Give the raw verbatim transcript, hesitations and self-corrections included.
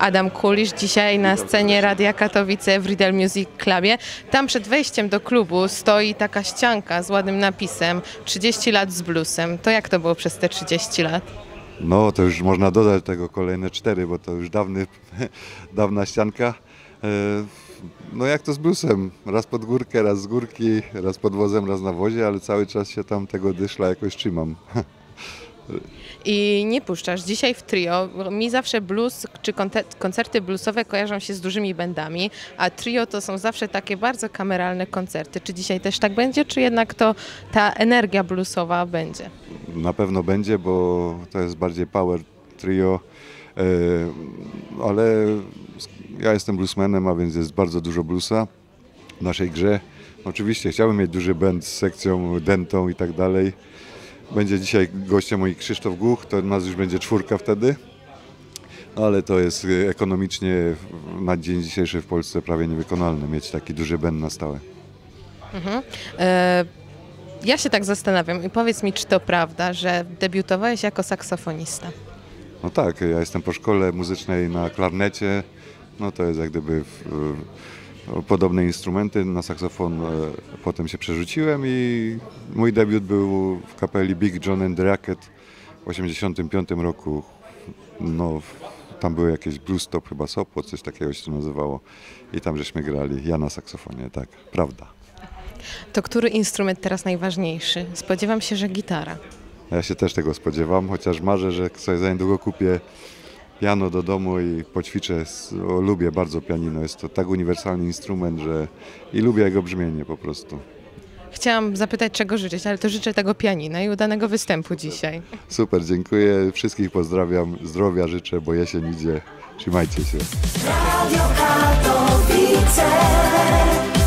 Adam Kulisz, dzisiaj na scenie Radia Katowice w Riedel Music Clubie. Tam przed wejściem do klubu stoi taka ścianka z ładnym napisem trzydzieści lat z bluesem. To jak to było przez te trzydzieści lat? No to już można dodać tego kolejne cztery, bo to już dawny, dawna ścianka. No jak to z bluesem? Raz pod górkę, raz z górki, raz pod wozem, raz na wozie, ale cały czas się tam tego dyszla jakoś trzymam. I nie puszczasz. Dzisiaj w trio, mi zawsze blues czy koncerty bluesowe kojarzą się z dużymi bandami, a trio to są zawsze takie bardzo kameralne koncerty. Czy dzisiaj też tak będzie, czy jednak to ta energia bluesowa będzie? Na pewno będzie, bo to jest bardziej power trio, ale ja jestem bluesmanem, a więc jest bardzo dużo bluesa w naszej grze. Oczywiście chciałbym mieć duży band z sekcją dentą i tak dalej. Będzie dzisiaj gościem mój Krzysztof Głuch, to nas już będzie czwórka wtedy, ale to jest ekonomicznie na dzień dzisiejszy w Polsce prawie niewykonalne, mieć taki duży band na stałe. Mhm. E, ja się tak zastanawiam i powiedz mi, czy to prawda, że debiutowałeś jako saksofonista? No tak, ja jestem po szkole muzycznej na klarnecie, no to jest jak gdyby w, w, podobne instrumenty, na saksofon e, potem się przerzuciłem i mój debiut był w kapeli Big John and the Racket w osiemdziesiątym piątym roku. No, tam były jakieś blues stop, chyba Sopot, coś takiego się to nazywało i tam żeśmy grali, ja na saksofonie, tak, prawda. To który instrument teraz najważniejszy? Spodziewam się, że gitara. Ja się też tego spodziewam, chociaż marzę, że sobie za niedługo kupię piano do domu i poćwiczę. O, lubię bardzo pianino, jest to tak uniwersalny instrument, że i lubię jego brzmienie po prostu. Chciałam zapytać, czego życzyć, ale to życzę tego pianina i udanego występu dzisiaj. Super, dziękuję, wszystkich pozdrawiam, zdrowia życzę, bo jesień idzie, trzymajcie się. Radio Katowice.